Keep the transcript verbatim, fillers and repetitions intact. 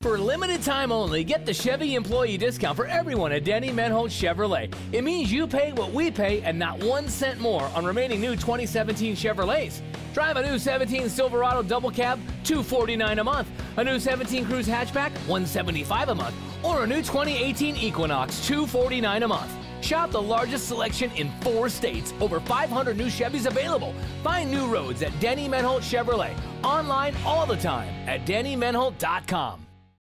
For a limited time only, get the Chevy employee discount for everyone at Denny Menholt Chevrolet. It means you pay what we pay and not one cent more on remaining new twenty seventeen Chevrolets. Drive a new seventeen Silverado double cab, two hundred forty-nine dollars a month. A new seventeen Cruise hatchback, one hundred seventy-five dollars a month. Or a new twenty eighteen Equinox, two hundred forty-nine dollars a month. Shop the largest selection in four states. Over five hundred new Chevys available. Find new roads at Denny Menholt Chevrolet. Online all the time at denny menholt dot com.